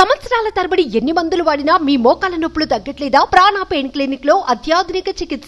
సంవత్సరాల తరబడి ఎన్ని మందులు వాడినా మీ మోకాల నొప్పులు తగ్గట్లేదా? ప్రాణ పెయిన్ క్లినిక్ లో అత్యాధునిక చికిత్స.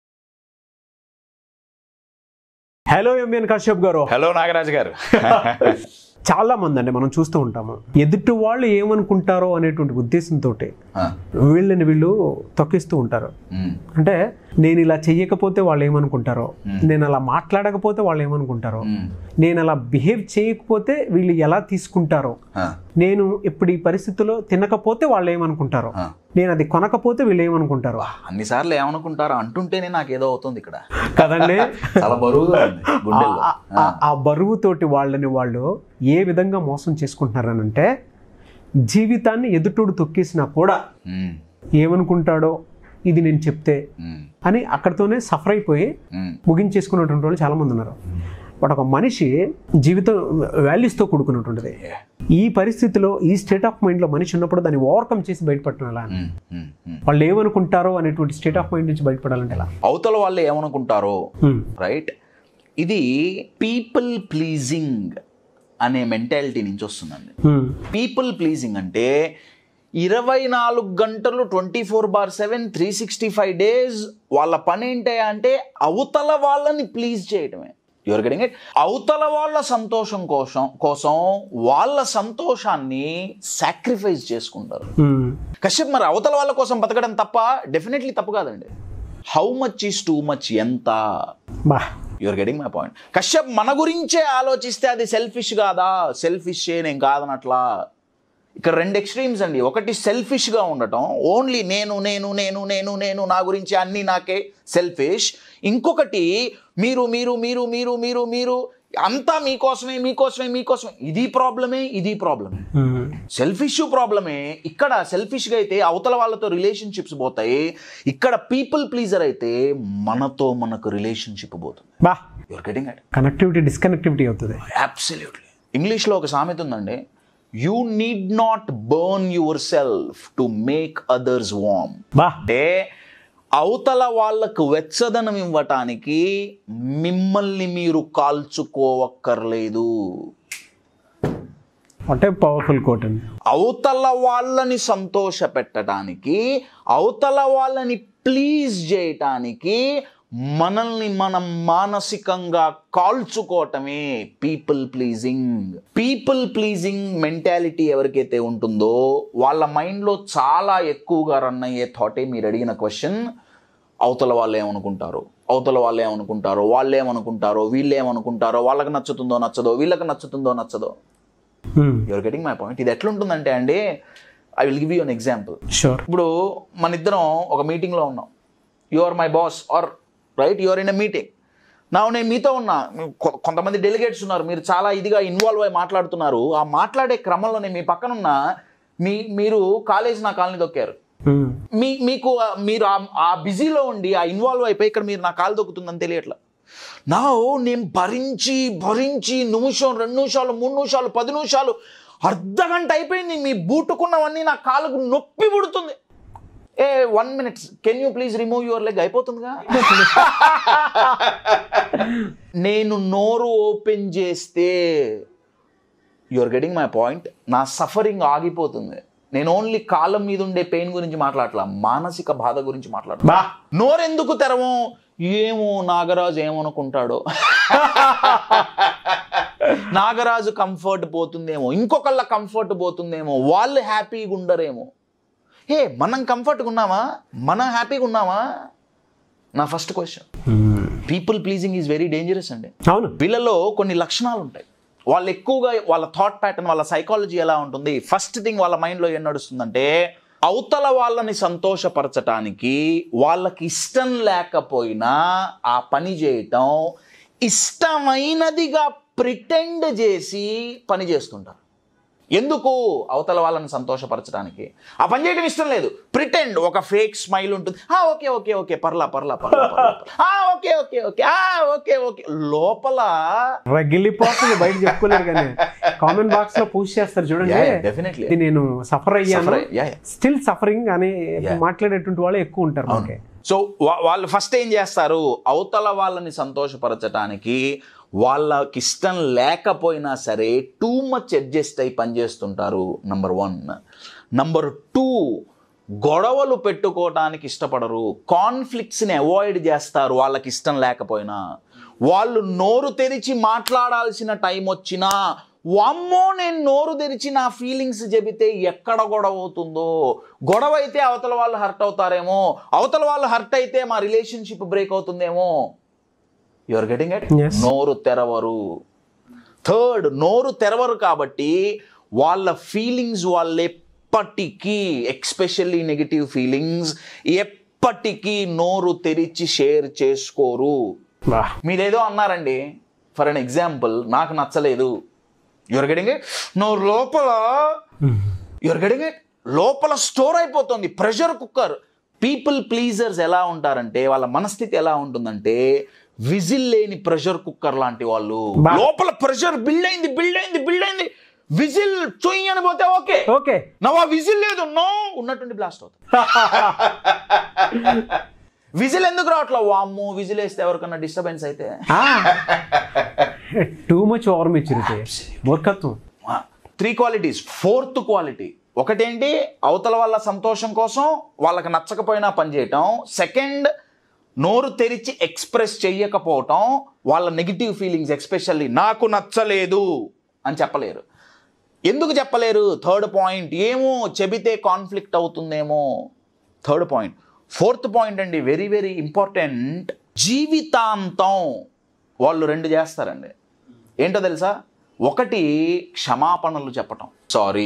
హలో ఎంఎన్ కశ్యప్ గారు. హలో నాగరాజ్ గారు. చాలా మంది అండి మనం చూస్తూ ఉంటాము, ఎదుటి వాళ్ళు ఏమనుకుంటారో అనేటువంటి ఉద్దేశంతో వీళ్ళని వీళ్ళు తొక్కిస్తూ ఉంటారు. అంటే నేను ఇలా చెయ్యకపోతే వాళ్ళు ఏమనుకుంటారో, నేను అలా మాట్లాడకపోతే వాళ్ళు ఏమనుకుంటారో, నేను అలా బిహేవ్ చేయకపోతే వీళ్ళు ఎలా తీసుకుంటారో, నేను ఇప్పుడు ఈ పరిస్థితిలో తినకపోతే వాళ్ళు ఏమనుకుంటారో, నేను అది కొనకపోతే వీళ్ళు ఏమనుకుంటారో. అన్నిసార్లు ఏమనుకుంటారో అంటుంటేనే నాకు ఏదో అవుతుంది ఇక్కడ కదండి. చాలా బరువుగా ఉంది గుండెల్లో. ఆ బరువుతోటి వాళ్ళని వాళ్ళు ఏ విధంగా మోసం చేసుకుంటున్నారనంటే, జీవితాన్ని ఎదుటోడు తొక్కేసినా కూడా ఏమనుకుంటాడో ఇది నేను చెప్తే అని అక్కడితోనే సఫర్ అయిపోయి ముగించేసుకున్నటువంటి వాళ్ళు చాలా మంది ఉన్నారు. బట్ ఒక మనిషి జీవితం వాల్యూస్తో కూడుకున్నటువంటిది. ఈ పరిస్థితిలో, ఈ స్టేట్ ఆఫ్ మైండ్లో మనిషి ఉన్నప్పుడు దాన్ని ఓవర్కమ్ చేసి బయటపడటం ఎలా, వాళ్ళు ఏమనుకుంటారో అనేటువంటి స్టేట్ ఆఫ్ మైండ్ నుంచి బయటపడాలంటే ఎలా, అవతల వాళ్ళు ఏమనుకుంటారో, రైట్? ఇది పీపుల్ ప్లీజింగ్ అనే మెంటాలిటీ నుంచి వస్తుందండి. పీపుల్ ప్లీజింగ్ అంటే 24 గంటలు 24/7 365 డేస్ వాళ్ళ పని ఏంటి అంటే అవతల వాళ్ళని ప్లీజ్ చేయటమే. Your getting it? అవతల వాళ్ళ సంతోషం కోసం వాళ్ళ సంతోషాన్ని సాక్రిఫైస్ చేసుకుంటారు. కశ్యప్, మరి అవతల వాళ్ళ కోసం బతకడం తప్ప? డెఫినెట్లీ తప్పు కాదండి. How much is too much? ఎంత? Your getting my point. Kashyap, మన గురించే ఆలోచిస్తే అది సెల్ఫిష్ కాదా? సెల్ఫిష్ నేను కాదనట్లా. ఇక్కడ 2 ఎక్స్ట్రీమ్స్ అండి. ఒకటి సెల్ఫిష్గా ఉండటం, ఓన్లీ నేను నేను నేను నేను నేను నా గురించి అన్నీ నాకే, సెల్ఫిష్. ఇంకొకటి మీరు మీరు మీరు మీరు మీరు మీరు అంతా మీకోసమే మీకోసమే మీకోసమే. ఇది ప్రాబ్లమే, ఇది ప్రాబ్లమే. సెల్ఫిష్ ప్రాబ్లమే. ఇక్కడ సెల్ఫిష్గా అయితే అవతల వాళ్ళతో రిలేషన్షిప్స్ పోతాయి. ఇక్కడ పీపుల్ ప్లీజర్ అయితే మనతో మనకు రిలేషన్షిప్ పోతుంది. Your getting it? Connectivity disconnectivity అవుతుంది. అబ్సల్యూట్లీ. ఇంగ్లీష్లో ఒక సామెత ఉందండి, you need not burn yourself to make others warm. అంటే అవతల వాళ్ళకు వెచ్చదనం ఇవ్వటానికి మిమ్మల్ని మీరు కాల్చుకోవక్కర్లేదు. అంటే పవర్ఫుల్ కోట్ అండి. అవతల వాళ్ళని సంతోష పెట్టడానికి, అవతల వాళ్ళని ప్లీజ్ చేయటానికి మనల్ని మనం మానసికంగా కాల్చుకోవటమే people pleasing. People pleasing mentality ఎవరికైతే ఉంటుందో వాళ్ళ మైండ్లో చాలా ఎక్కువగా రన్ అయ్యే థాటే మీరు అడిగిన క్వశ్చన్, అవతల వాళ్ళు ఏమనుకుంటారో, అవతల వాళ్ళు ఏమనుకుంటారో, వాళ్ళు ఏమనుకుంటారో, వీళ్ళు ఏమనుకుంటారో, వాళ్ళకి నచ్చుతుందో నచ్చదో, వీళ్ళకి నచ్చుతుందో నచ్చదో. Your getting my point? ఇది ఎట్లుంటుందంటే అండి, I will give you an example. ఇప్పుడు మన ఇద్దరం ఒక మీటింగ్లో ఉన్నాం. You are my boss are right, you're in a meeting. నేను మీతో ఉన్నా, కొంతమంది డెలిగేట్స్ ఉన్నారు, మీరు చాలా ఇదిగా ఇన్వాల్వ్ అయ్యి మాట్లాడుతున్నారు. ఆ మాట్లాడే క్రమంలోనే మీ పక్కనున్న మీరు కాలేజ్ నా కాలనీ దొక్కారు. మీకు మీరు ఆ బిజీలో ఉండి ఆ ఇన్వాల్వ్ అయిపోయి ఇక్కడ మీరు నా కాలు దొక్కుతుందని తెలియట్లా. నేను భరించి భరించి నిమిషం, 2 నిమిషాలు, 3 నిమిషాలు, 10 నిమిషాలు, అర్ధగంట అయిపోయింది. మీ బూటుకున్నవన్నీ నా కాలుకు నొప్పి పుడుతుంది. 1 minute, can you please remove your leg? అయిపోతుందిగా. నేను నోరు ఓపెన్ చేస్తే, యువర్ గెటింగ్ మై పాయింట్, నా సఫరింగ్ ఆగిపోతుంది. నేను ఓన్లీ కాలం మీద ఉండే పెయిన్ గురించి మాట్లాడలా, మానసిక బాధ గురించి మాట్లాడతా. నోరెందుకు తెరవం? ఏమో నాగరాజు ఏమనుకుంటాడో, నాగరాజు కంఫర్ట్ పోతుందేమో, ఇంకొకళ్ళ కంఫర్ట్ పోతుందేమో, వాళ్ళు హ్యాపీగా ఉండరేమో. మనం కంఫర్ట్గా ఉన్నామా? మనం హ్యాపీగా ఉన్నామా? నా first question. People pleasing is very dangerous అండి. అవును. వీళ్ళలో కొన్ని లక్షణాలు ఉంటాయి. వాళ్ళు ఎక్కువగా వాళ్ళ థాట్ ప్యాటర్న్, వాళ్ళ సైకాలజీ ఎలా ఉంటుంది? ఫస్ట్ థింగ్ వాళ్ళ మైండ్లో ఏం నడుస్తుందంటే, అవతల వాళ్ళని సంతోషపరచటానికి వాళ్ళకి ఇష్టం లేకపోయినా ఆ పని చేయటం, ఇష్టమైనదిగా ప్రిటెండ్ చేసి పని చేస్తుంటారు. ఎందుకు? అవతల వాళ్ళని సంతోషపరచడానికి. ఆ పని చేయడం ఇష్టం లేదు, ప్రిటెండ్, ఒక ఫేక్ స్మైల్ ఉంటుంది. ఓకే ఓకే ఓకే పర్లా పర్లా పర్లా okay okay okay okay okay, లోపల రగిలిపోతుంది, బయట చెప్పుకోలేరు. కానీ కామెంట్ బాక్స్ లో పోస్ట్ చేస్తారు చూడండి, డెఫినెట్లీ నేను సఫర్ అయ్యాను, స్టిల్ సఫరింగ్ అని మాట్లాడేటువంటి వాళ్ళు ఎక్కువ ఉంటారు. సో వాళ్ళు ఫస్ట్ ఏం చేస్తారు? అవతల వాళ్ళని సంతోషపరచడానికి వాళ్ళకి ఇష్టం లేకపోయినా సరే టూ మచ్ అడ్జస్ట్ అయి పనిచేస్తుంటారు. నంబర్ 1. నంబర్ 2, గొడవలు పెట్టుకోవటానికి ఇష్టపడరు. కాన్ఫ్లిక్ట్స్ని అవాయిడ్ చేస్తారు వాళ్ళకి ఇష్టం లేకపోయినా. వాళ్ళు నోరు తెరిచి మాట్లాడాల్సిన టైం వచ్చినా వామ్మో నేను నోరు తెరిచి నా ఫీలింగ్స్ చెబితే ఎక్కడ గొడవ అవుతుందో, గొడవ అయితే అవతల వాళ్ళు హర్ట్ అవుతారేమో, అవతల వాళ్ళు హర్ట్ అయితే మా రిలేషన్షిప్ బ్రేక్ అవుతుందేమో. Your getting it? నోరు తెరవరు. 3, నోరు తెరవరు కాబట్టి వాళ్ళ ఫీలింగ్స్ వాళ్ళు ఎప్పటికీ, ఎక్స్పెషల్లీ నెగిటివ్ ఫీలింగ్స్, ఎప్పటికీ నోరు తెరిచి షేర్ చేసుకోరు. మీరేదో అన్నారండి, ఫర్ అన్ ఎగ్జాంపుల్, నాకు నచ్చలేదు. Your getting it? నువ్వు లోపల స్టోర్ అయిపోతుంది. Pressure cooker. పీపుల్ ప్లీజర్స్ ఎలా ఉంటారంటే, వాళ్ళ మనస్థితి ఎలా ఉంటుందంటే, విజిల్ లేని ప్రెషర్ కుక్కర్ లాంటి వాళ్ళు. లోపల ప్రెషర్ బిల్డ్ అయింది, విజిల్ చుయ్యి అని పోతే ఓకే, నా విజిల్ లేదు, నో ఉన్నట్టుండి బ్లాస్ట్ అవుతుంది. విజిల్ ఎందుకు రావట్లా? వామ్మో విజిల్ వేస్తే ఎవరికన్నా డిస్టర్బెన్స్ అయితే టూ మచ్ ఓవర్ మెచ్యూరిటీ, మూర్ఖత్వం. 3 క్వాలిటీస్. 4th క్వాలిటీ ఒకటేంటి, అవతల వాళ్ళ సంతోషం కోసం వాళ్ళకి నచ్చకపోయినా పనిచేయటం. 2, నోరు తెరిచి ఎక్స్ప్రెస్ చెయ్యకపోవటం. వాళ్ళ నెగిటివ్ ఫీలింగ్స్ ఎస్పెషల్లీ నాకు నచ్చలేదు అని చెప్పలేరు. ఎందుకు చెప్పలేరు? 3rd పాయింట్, ఏమో చెబితే కాన్ఫ్లిక్ట్ అవుతుందేమో. 3rd point. 4th పాయింట్ అండి, వెరీ వెరీ ఇంపార్టెంట్. జీవితాంతం వాళ్ళు 2 చేస్తారండి. ఏంటో తెలుసా? 1, క్షమాపణలు చెప్పటం. సారీ,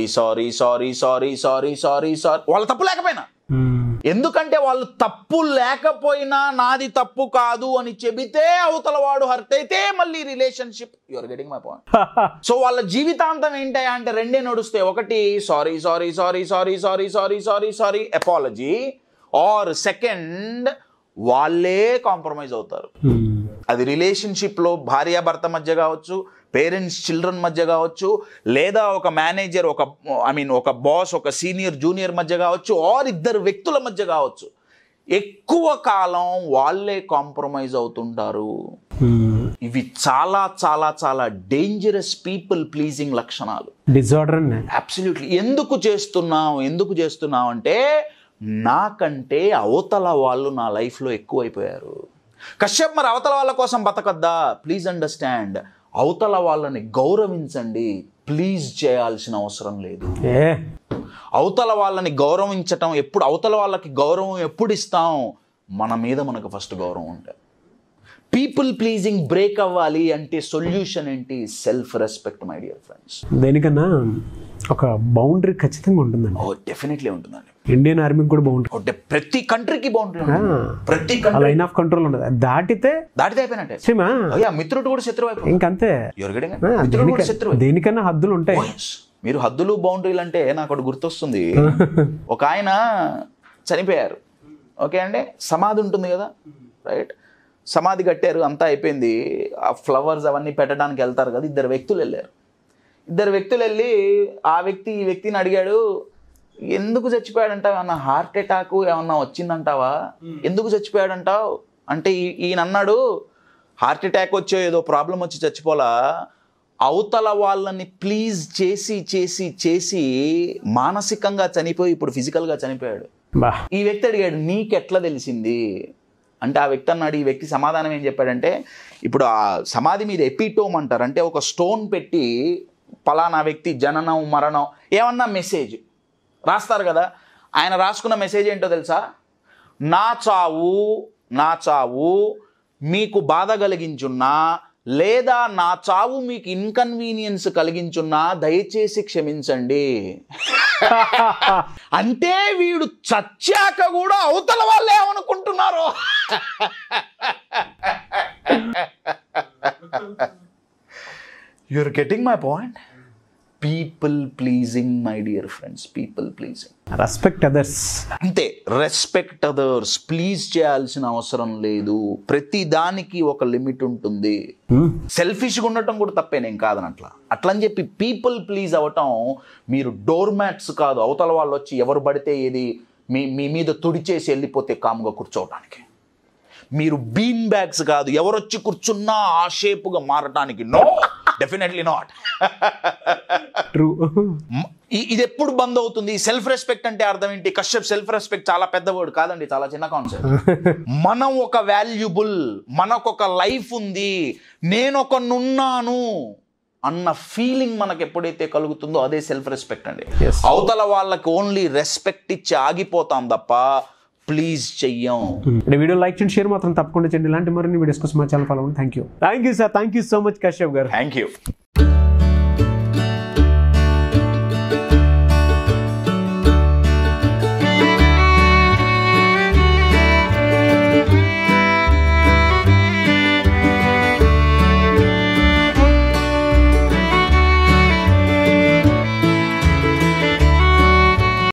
వాళ్ళ తప్పు లేకపోయినా. ఎందుకంటే వాళ్ళు తప్పు లేకపోయినా నాది తప్పు కాదు అని చెబితే అవతల వాడు హర్ట్ అయితే మళ్ళీ relationship. Your getting my point? So వాళ్ళ జీవితాంతం ఏంటా అంటే 2 నడుస్తాయి. 1 సారీ అపాలజీ, ఆర్ 2 వాళ్ళే కాంప్రమైజ్ అవుతారు. అది రిలేషన్షిప్లో భార్యాభర్త మధ్య కావచ్చు, పేరెంట్స్ చిల్డ్రన్ మధ్య కావచ్చు, లేదా ఒక మేనేజర్ ఒక బాస్ ఒక సీనియర్ జూనియర్ మధ్య కావచ్చు, ఆర్ 2 వ్యక్తుల మధ్య కావచ్చు. ఎక్కువ కాలం వాళ్ళే కాంప్రమైజ్ అవుతుంటారు. ఇవి చాలా చాలా చాలా డేంజరస్ పీపుల్ ప్లీజింగ్ లక్షణాలు, డిజార్డర్. అబ్సల్యూట్లీ. ఎందుకు చేస్తున్నాం అంటే, నాకంటే అవతల వాళ్ళు నా లైఫ్లో ఎక్కువైపోయారు. కశ్యప్ మరి అవతల వాళ్ళ కోసం బతకద్దా? ప్లీజ్ అండర్స్టాండ్, అవతల వాళ్ళని గౌరవించండి, ప్లీజ్ చేయాల్సిన అవసరం లేదు. అవతల వాళ్ళని గౌరవించటం ఎప్పుడు, అవతల వాళ్ళకి గౌరవం ఎప్పుడు ఇస్తాం? మన మీద మనకు ఫస్ట్ గౌరవం ఉంటే. పీపుల్ ప్లీజింగ్ బ్రేక్ అవ్వాలి అంటే సొల్యూషన్ ఏంటి? Self respect my dear friends. దేనికన్నా ఒక బౌండరీ ఖచ్చితంగా ఉంటుందండి. డెఫినెట్లీ ఉంటుందండి. ఇండియన్ ఆర్మీకి కూడా బౌండరీ, ప్రతి కంట్రీకి బౌండరీ, ప్రతి లైన్ ఆఫ్ కంట్రోల్ ఉండదు. దాటితే అయిపోయినట్టే. మిత్రుడు కూడా శత్రువు అయిపోయి ఇంకంతే. దేనికన్నా హద్దులు ఉంటాయి. మీరు హద్దులు బౌండరీలు అంటే నాకు ఒకటి గుర్తొస్తుంది. ఒక ఆయన చనిపోయారు, ఓకే అండి. సమాధి ఉంటుంది కదా, రైట్? సమాధి కట్టారు, అంతా అయిపోయింది. ఆ ఫ్లవర్స్ అవన్నీ పెట్టడానికి వెళ్తారు కదా. 2 వ్యక్తులు వెళ్ళారు. 2 వ్యక్తులు వెళ్ళి ఆ వ్యక్తి ఈ వ్యక్తిని అడిగాడు, ఎందుకు చచ్చిపోయాడంటావు? ఏమన్నా హార్ట్ అటాక్ ఏమన్నా వచ్చిందంటావా? ఎందుకు చచ్చిపోయాడంటావు అంటే ఈయన అన్నాడు, హార్ట్ అటాక్ వచ్చో ఏదో ప్రాబ్లం వచ్చి చచ్చిపోలా, అవతల వాళ్ళని ప్లీజ్ చేసి చేసి చేసి మానసికంగా చనిపోయి ఇప్పుడు ఫిజికల్గా చనిపోయాడు. ఈ వ్యక్తి అడిగాడు, నీకెట్లా తెలిసింది అంటే ఆ వ్యక్తి అన్నాడు. ఈ వ్యక్తి సమాధానం ఏం చెప్పాడంటే, ఇప్పుడు ఆ సమాధి మీద ఎపిటోమ్ అంటారు, అంటే ఒక స్టోన్ పెట్టి పలానా వ్యక్తి జననం మరణం ఏమన్నా మెసేజ్ రాస్తారు కదా. ఆయన రాసుకున్న మెసేజ్ ఏంటో తెలుసా? నా చావు మీకు బాధ కలిగించున్నా, లేదా నా చావు మీకు ఇన్కన్వీనియన్స్ కలిగించున్నా దయచేసి క్షమించండి. అంటే వీడు చచ్చాక కూడా అవతల వాళ్ళు ఏమనుకుంటున్నారు? You're getting my point? People pleasing my dear friends, people pleasing. Respect others, అంతే. రెస్పెక్ట్ అదర్స్, ప్లీజ్ చేయాల్సిన అవసరం లేదు. ప్రతి దానికి ఒక లిమిట్ ఉంటుంది. సెల్ఫిష్గా ఉండటం కూడా తప్పే, నేను కాదనట్లా. అట్లని చెప్పి పీపుల్ ప్లీజ్ అవ్వటం, మీరు డోర్ మ్యాట్స్ కాదు. అవతల వాళ్ళు వచ్చి ఎవరు పడితే ఏది మీ మీద తుడిచేసి వెళ్ళిపోతే కామ్గా కూర్చోవటానికి. మీరు బీన్ బ్యాగ్స్ కాదు, ఎవరొచ్చి కూర్చున్నా ఆ షేపుగా మారటానికి. No, definitely not. ట్రూ. ఇది ఎప్పుడు బంద్ అవుతుంది? సెల్ఫ్ రెస్పెక్ట్ అంటే అర్థం ఏంటి? కశ్యప్, సెల్ఫ్ రెస్పెక్ట్ చాలా పెద్ద వర్డ్ కాదండి, చాలా చిన్న కాన్సెప్ట్. మనం ఒక వాల్యుబుల్, మనకొక లైఫ్ ఉంది, నేనొకనున్నాను అన్న ఫీలింగ్ మనకు ఎప్పుడైతే కలుగుతుందో అదే సెల్ఫ్ రెస్పెక్ట్ అండి. అవతల వాళ్ళకి ఓన్లీ రెస్పెక్ట్ ఇచ్చి ఆగిపోతాం తప్ప ప్లీజ్ చెయ్యం. వీడియో లైక్ చేయండి, షేర్ మాత్రం తప్పకుండా చేయండి. ఇలాంటి మరిన్ని వీడియోస్ కోసం మా ఛానల్ ఫాలో అవ్వండి. Thank you sir, thank you so much Kashyap garu. Thank you.